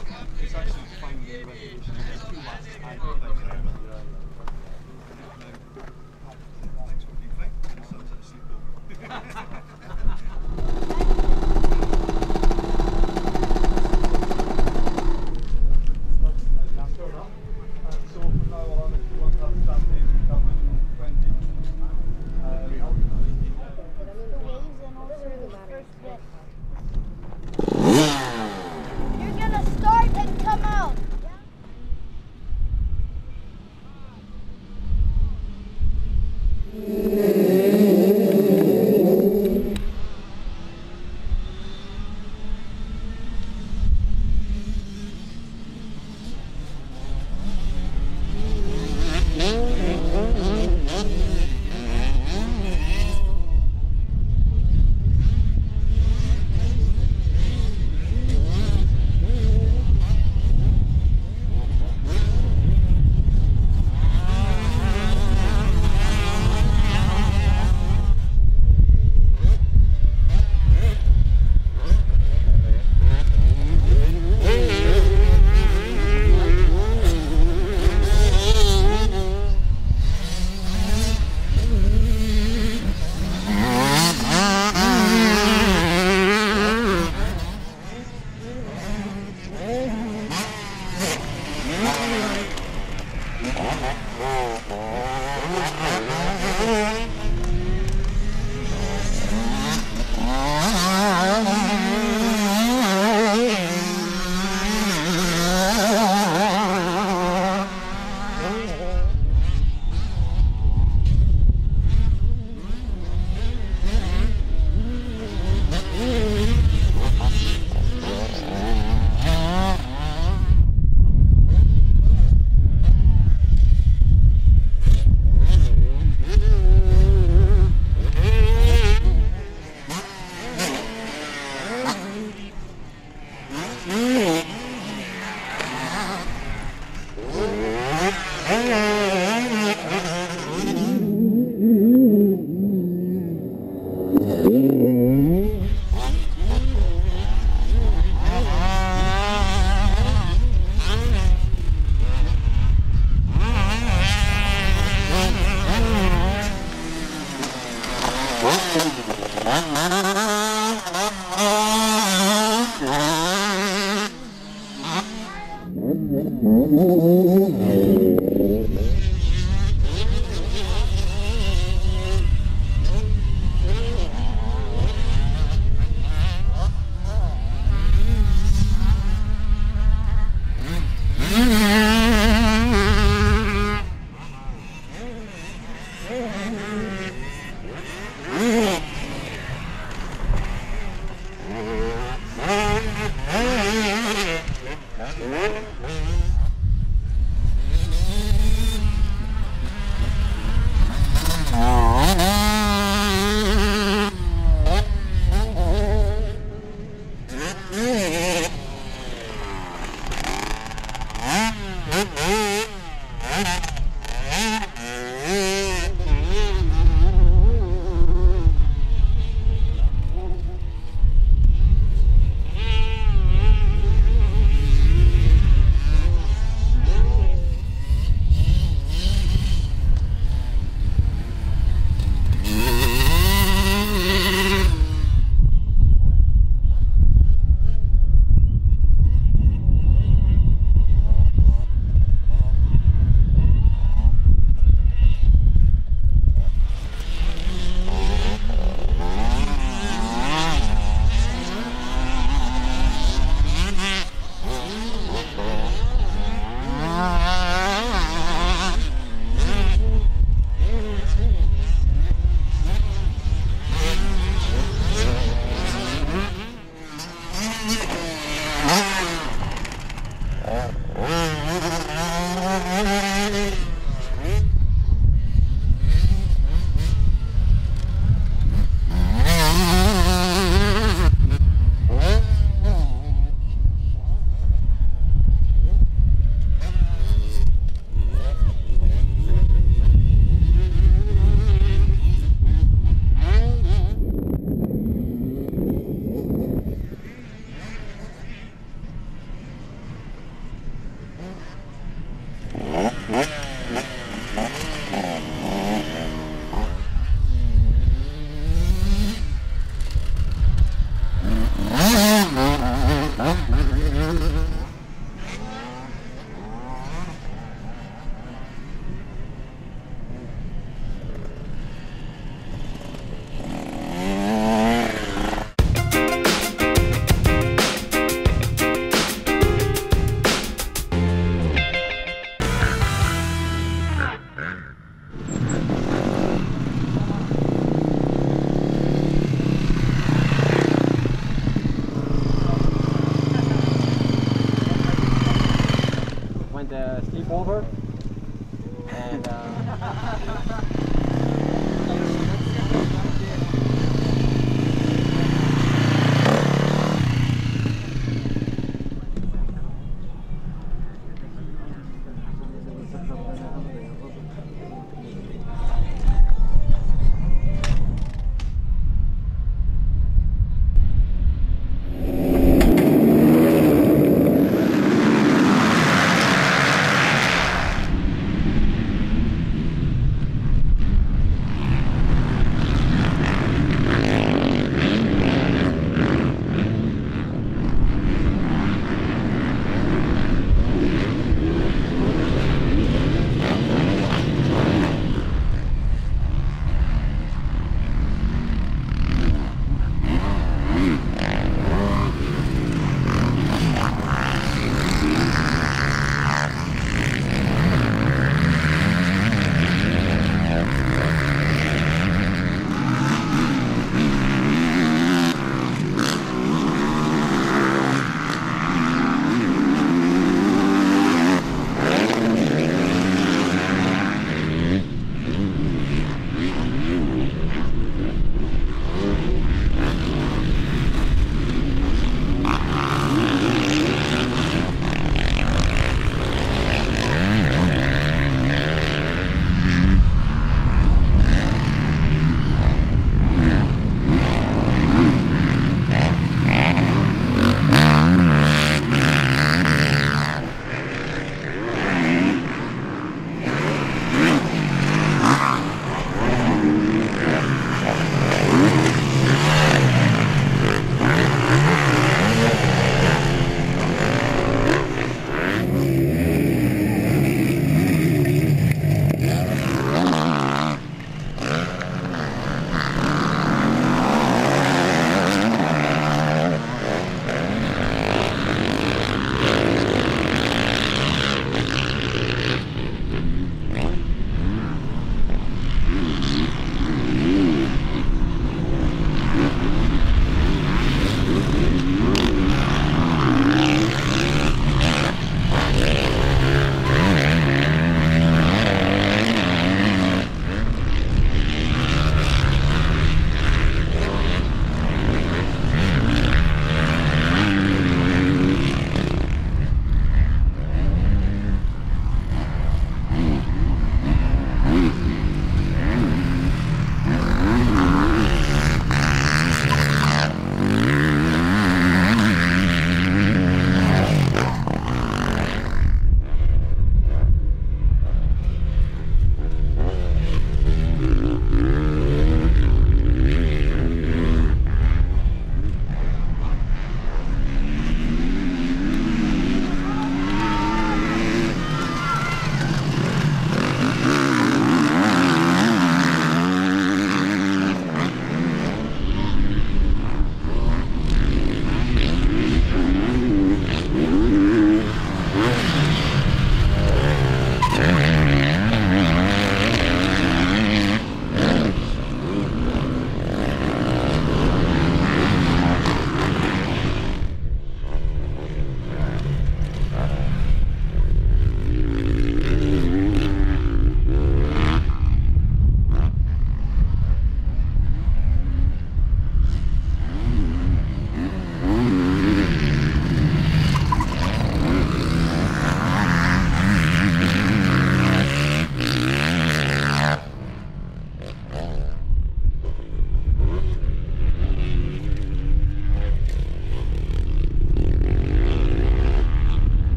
It's actually finding the resolution. There's 2 laps and 2 laps. Thanks for being fine. It sounds like a sleepover.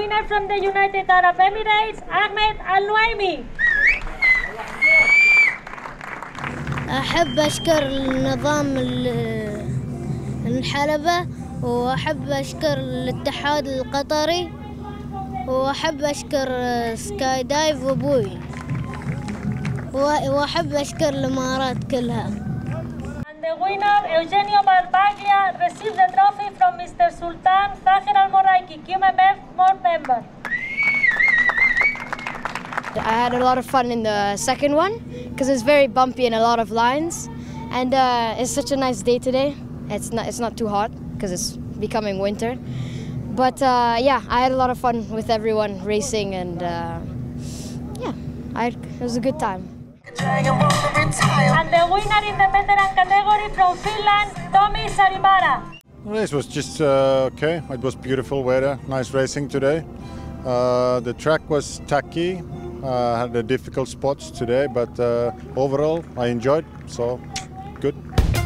winner from the United Arab Emirates, Ahmed Al-Nuaimi. أحب أشكر النظام الحلبة، وأحب أشكر الاتحاد القطري، وأحب أشكر سكاي دايف وأبوي، وأحب أشكر الإمارات كلها. And the winner, Eugenio Barbaglia, received the trophy from Mr. Sultan Al Balooshi, QMMF board member. I had a lot of fun in the second one because it's very bumpy and a lot of lines, and it's such a nice day today. It's not too hot because it's becoming winter, but yeah, I had a lot of fun with everyone racing, and yeah, it was a good time. And the winner in the veteran category from Finland, Tommy Saribara. The race was just okay. It was beautiful weather, nice racing today. The track was tacky, had the difficult spots today, but overall I enjoyed, so good.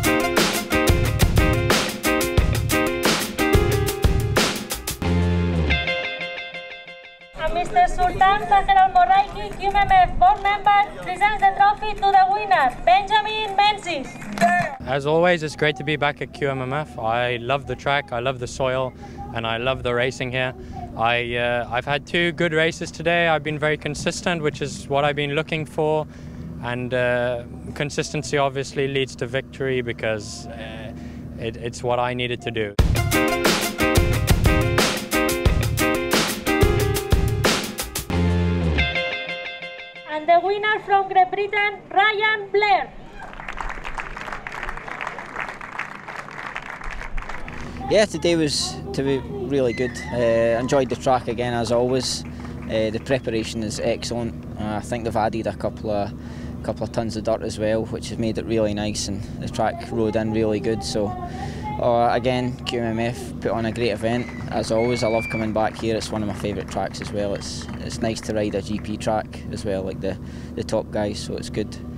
And Mr. Sultan Al Balooshi, QMMF board member, presents the trophy to the winner, Benjamin Menzies. As always, it's great to be back at QMMF. I love the track, I love the soil, and I love the racing here. I've had 2 good races today. I've been very consistent, which is what I've been looking for, and consistency obviously leads to victory because it's what I needed to do. And the winner from Great Britain, Ryan Blair. Yeah, today was really good. Enjoyed the track again as always. The preparation is excellent. I think they've added a couple of tons of dirt as well, which has made it really nice, and the track rode in really good. So again, QMMF put on a great event as always. I love coming back here. It's one of my favourite tracks as well. It's nice to ride a GP track as well, like the top guys. So it's good.